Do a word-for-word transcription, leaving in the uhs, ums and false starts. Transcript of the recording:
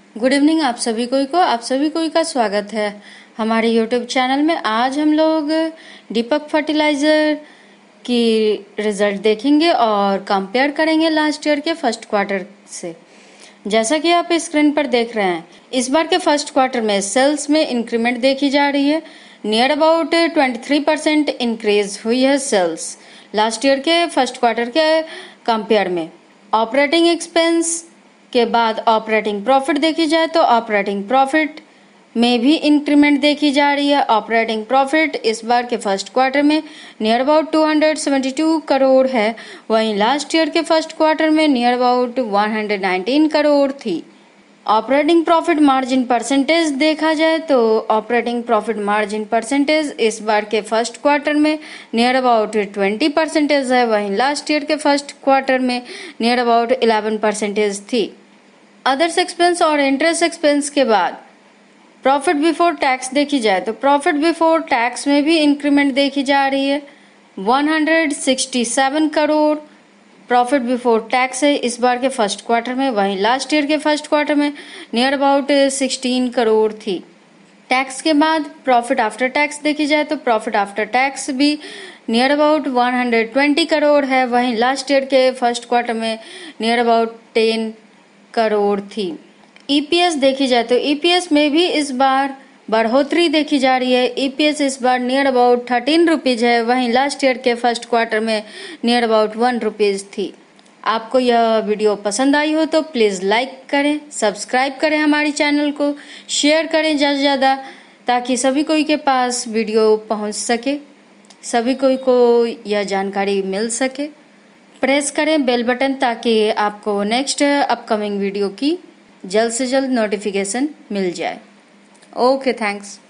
Good evening आप सभी कोई को आप सभी कोई का स्वागत है हमारे यूट्यूब चैनल में। आज हम लोग दीपक फर्टिलाइजर की रिजल्ट देखेंगे और कंपेयर करेंगे लास्ट ईयर के फर्स्ट क्वार्टर से। जैसा कि आप स्क्रीन पर देख रहे हैं, इस बार के फर्स्ट क्वार्टर में सेल्स में इंक्रीमेंट देखी जा रही है। नियर अबाउट तेईस परसेंट इंक्रीज हुई है सेल्स लास्ट ईयर के फर्स्ट क्वार्टर के कंपेयर में। ऑपरेटिंग एक्सपेंस के बाद ऑपरेटिंग प्रॉफिट देखी जाए तो ऑपरेटिंग प्रॉफिट में भी इंक्रीमेंट देखी जा रही है। ऑपरेटिंग प्रॉफिट इस बार के फर्स्ट क्वार्टर में नियर अबाउट दो सौ बहत्तर करोड़ है, वहीं लास्ट ईयर के फर्स्ट क्वार्टर में नियर अबाउट एक सौ उन्नीस करोड़ थी। ऑपरेटिंग प्रॉफिट मार्जिन परसेंटेज देखा जाए तो ऑपरेटिंग प्रॉफिट मार्जिन परसेंटेज इस बार के फर्स्ट क्वार्टर में नियर अबाउट बीस परसेंटेज है, वहीं लास्ट ईयर के फर्स्ट क्वार्टर में नियर अबाउट ग्यारह परसेंटेज थी। अदर्स एक्सपेंस और इंटरेस्ट एक्सपेंस के बाद प्रॉफिट बिफोर टैक्स देखी जाए तो प्रॉफिट बिफोर टैक्स में भी इंक्रीमेंट देखी जा रही है। एक सौ सरसठ करोड़ प्रॉफिट बिफोर टैक्स है इस बार के फर्स्ट क्वार्टर में, वहीं लास्ट ईयर के फर्स्ट क्वार्टर में नियर अबाउट सोलह करोड़ थी। टैक्स के बाद प्रॉफिट आफ्टर टैक्स देखी जाए तो प्रॉफिट आफ्टर टैक्स भी नियर अबाउट एक सौ बीस करोड़ है, वहीं लास्ट ईयर के फर्स्ट क्वार्टर में नियर अबाउट दस करोड़ थी। ईपीएस देखी जाए तो ईपीएस में भी इस बार बढ़ोतरी देखी जा रही है। ईपीएस इस बार नियर अबाउट थर्टीन रुपीज है, वहीं लास्ट ईयर के फर्स्ट क्वार्टर में नियर अबाउट वन रुपीज थी। आपको यह वीडियो पसंद आई हो तो प्लीज लाइक करें, सब्सक्राइब करें हमारी चैनल को, शेयर करें ज्यादा से ज्यादा ताकि सभी कोई के पास वीडियो पहुंच सके, सभी कोई को यह जानकारी मिल सके। प्रेस करें बेल बटन ताकि आपको नेक्स्ट अपकमिंग वीडियो की जल्द से जल्द नोटिफिकेशन मिल जाए। Okay, thanks.